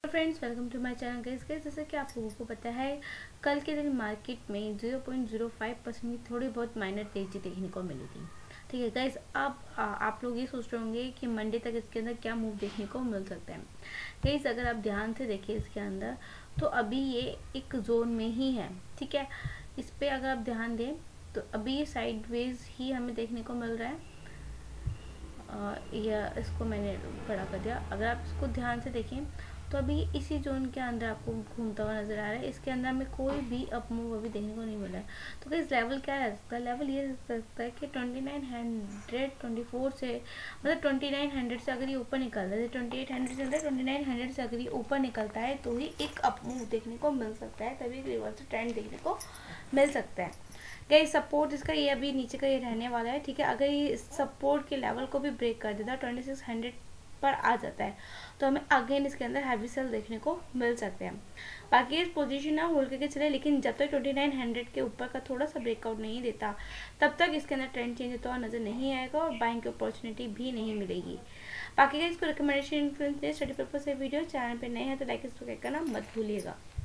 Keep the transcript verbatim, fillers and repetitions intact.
Friends, welcome to my channel. Guys guys जैसे कि आप लोगों को पता है, कल के दिन मार्केट में zero point zero five percent की थोड़ी बहुत माइनर तेजी देखने को मिली थी। ठीक है गाइस, अब आ, आप लोग ये सोच रहे होंगे कि मंडे तक इसके अंदर क्या मूव देखने को मिल सकता है। गाइस अगर आप ध्यान से देखिए इसके अंदर, तो अभी ये एक जोन में ही है। ठीक है, इस पर अगर आप ध्यान दें तो अभी ये साइडवेज ही हमें देखने को मिल रहा है। या इसको मैंने बड़ा कर दिया। अगर आप इसको ध्यान से देखें तो अभी इसी जोन के अंदर आपको घूमता हुआ नजर आ रहा है। इसके अंदर हमें कोई भी अप मूव अभी देखने को नहीं मिला है। तो इस लेवल क्या रह सकता है? लेवल ये रह सकता है कि twenty nine hundred twenty four से, मतलब ट्वेंटी नाइन हंड्रेड से अगर ये ऊपर निकलता है, ट्वेंटी एट हंड्रेड से अंदर ट्वेंटी नाइन हंड्रेड से अगर ये ऊपर निकलता है तो ही एक अप मूव देखने को मिल सकता है, तभी एक रिवर्स ट्रेंड देखने को मिल सकता है। गाइस सपोर्ट इसका ये अभी नीचे का ये रहने वाला है। ठीक है, अगर ये सपोर्ट के लेवल को भी ब्रेक कर देता है, ट्वेंटी सिक्स हंड्रेड पर आ जाता है, तो हमें अगेन इसके अंदर हैवी सेल देखने को मिल सकते हैं। बाकी इस पोजीशन ना होल्ड करके चले, लेकिन जब तक ट्वेंटी नाइन हंड्रेड के ऊपर का थोड़ा सा ब्रेकआउट नहीं देता, तब तक इसके अंदर ट्रेंड चेंज होता हुआ नजर नहीं आएगा और बाइंग की अपॉर्चुनिटी भी नहीं मिलेगी। बाकी इसको रिकमेंडेशन स्टडी पर्पज से वीडियो, चैनल पे नए हैं तो लाइक इसको करना मत भूलिएगा।